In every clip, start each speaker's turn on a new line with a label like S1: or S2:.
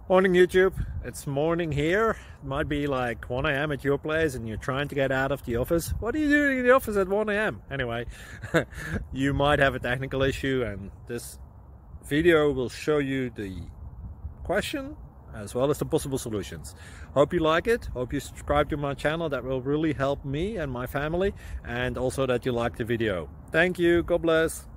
S1: Morning YouTube, it's morning here. It might be like 1 a.m. at your place and you're trying to get out of the office. What are you doing in the office at 1 a.m.? Anyway, you might have a technical issue and this video will show you the question as well as the possible solutions. Hope you like it, hope you subscribe to my channel. That will really help me and my family, and also that you like the video. Thank you, God bless.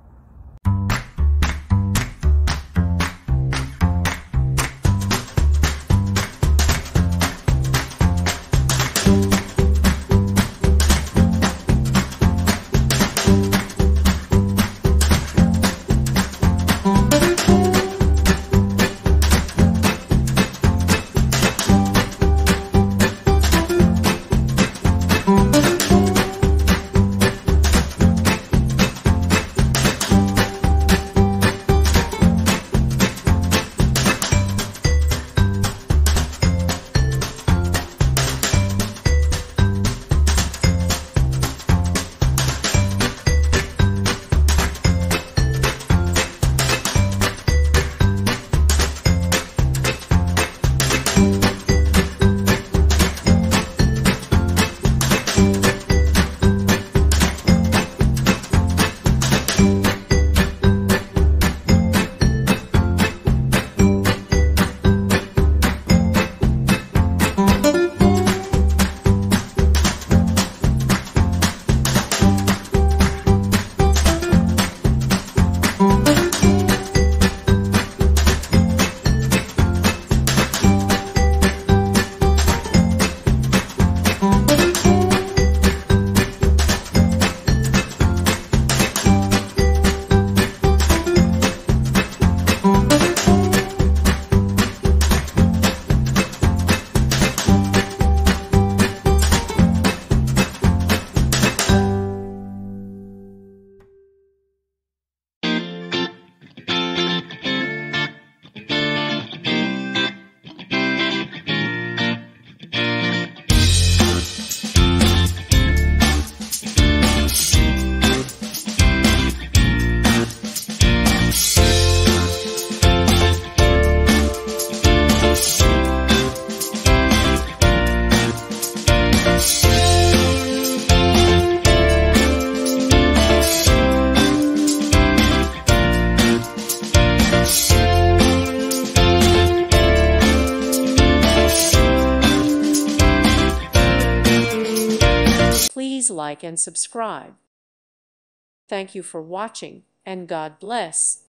S2: Please like and subscribe. Thank you for watching, and God bless.